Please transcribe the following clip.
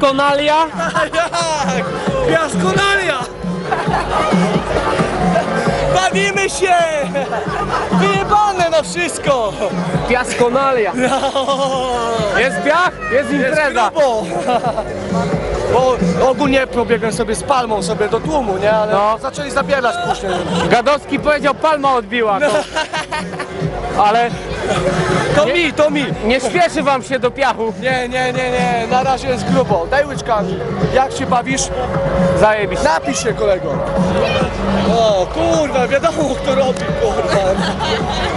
Piaskonalia? Jak? Piaskonalia! Bawimy się! Wyjebane na wszystko! Piaskonalia. Jest piach? Jest impreza. Grubo. Bo ogólnie pobiegłem sobie z palmą sobie do tłumu, nie? Ale No. zaczęli zabierać później. Gadowski powiedział, palma odbiła. Ale To mi! nie śpieszy wam się do piachu. Nie, na razie jest grubo. Daj łyczka. Jak się bawisz? Zajebiście. Napisz się, kolego. O, kurwa, wiadomo kto robi, kurwa.